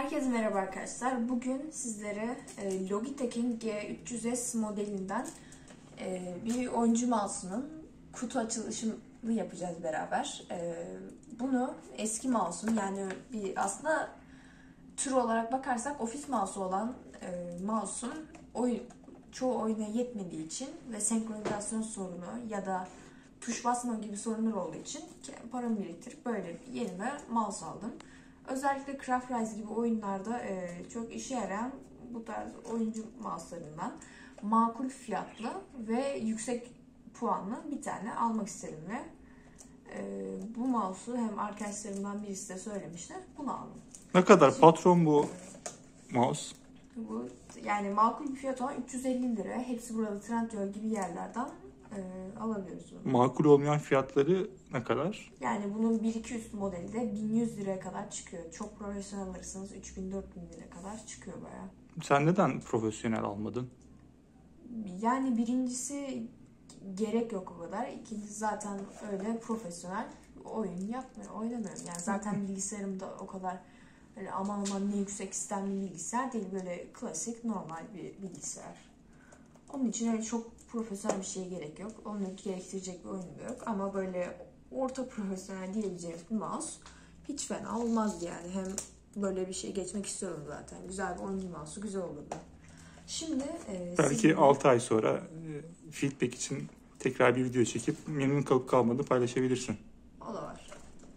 Herkese merhaba arkadaşlar. Bugün sizlere Logitech'in G300S modelinden bir oyuncu mouse'unun kutu açılışını yapacağız beraber. Bunu eski mouse'un, yani aslında tür olarak bakarsak ofis mouse'u olan mouse'un çoğu oyuna yetmediği için ve senkronizasyon sorunu ya da tuş basma gibi sorunlar olduğu için paramı biriktirip böyle yenime mouse aldım. Özellikle Craft Rise gibi oyunlarda çok işe yarayan bu tarz oyuncu mouse'larından makul fiyatlı ve yüksek puanlı bir tane almak istedim ve bu mouse'u hem arkadaşlarımdan birisi de söylemişti. Bunu aldım. Ne kadar patron bu mouse? Bu yani makul bir fiyat olan 350 lira. Hepsi burada Trendyol gibi yerlerden alabiliyoruz bunu. Makul olmayan fiyatları ne kadar? Yani bunun 1-2 üst modeli de 1100 liraya kadar çıkıyor. Çok profesyonel alırsanız 3000-4000 liraya kadar çıkıyor bayağı. Sen neden profesyonel almadın? Yani birincisi gerek yok o kadar. İkincisi zaten öyle profesyonel oyun oynamıyorum. Yani zaten bilgisayarım da o kadar öyle aman aman ne yüksek sistemli bilgisayar değil. Böyle klasik normal bir bilgisayar. Onun için öyle çok profesyonel bir şeye gerek yok. Onu gerektirecek bir oyun da yok. Ama böyle orta profesyonel diyebileceğim bir mouse hiç fena olmazdı yani. Hem böyle bir şey geçmek istiyorum zaten. Güzel bir oyuncu mouse'u güzel olurdu. Şimdi belki 6 ay sonra feedback için tekrar bir video çekip memnun kalıp kalmadığını paylaşabilirsin. O da var.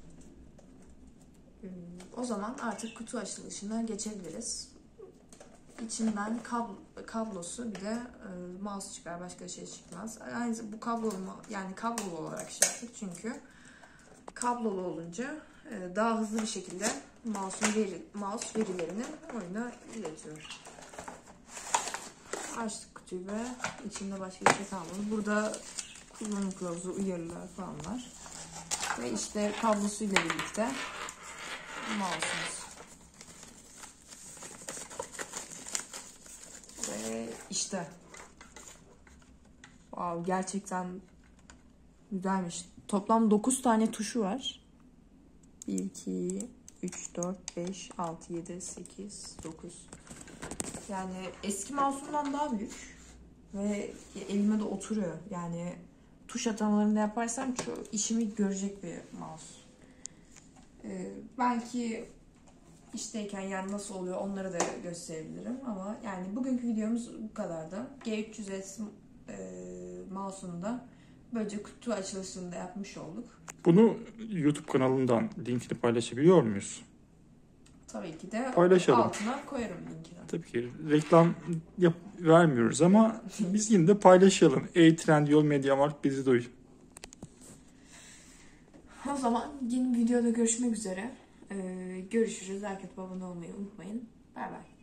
O zaman artık kutu açılışına geçebiliriz. İçinden kablosu bir de mouse çıkar, başka şey çıkmaz. Yani bu kablolu olarak şey yaptık çünkü kablolu olunca daha hızlı bir şekilde mouse verilerini oyuna iletiyor. Açtık kutuyu ve içinde başka bir şey kalmadı. Burada kullanım kılavuzu, uyarılar falan var. Ve işte kablosuyla birlikte mouse'umuz. Ve işte. Wow, gerçekten güzelmiş. Toplam 9 tane tuşu var. 1, 2, 3, 4, 5, 6, 7, 8, 9. Yani eski mouse'umdan daha büyük. Ve elime de oturuyor. Yani tuş atamalarını yaparsam çok işimi görecek bir mouse. Belki işteyken yani nasıl oluyor onları da gösterebilirim ama yani bugünkü videomuz bu kadardı. G300S mouse'unu da böylece kutu açılışını da yapmış olduk. Bunu YouTube kanalından linkini paylaşabiliyor muyuz? Tabii ki de paylaşalım. Altına koyarım linkini. Tabii ki reklam vermiyoruz ama biz yine de paylaşalım. Trendyol, MediaMarkt bizi duy. O zaman yeni videoda görüşmek üzere. Görüşürüz. Herkese abone olmayı unutmayın. Bay bay.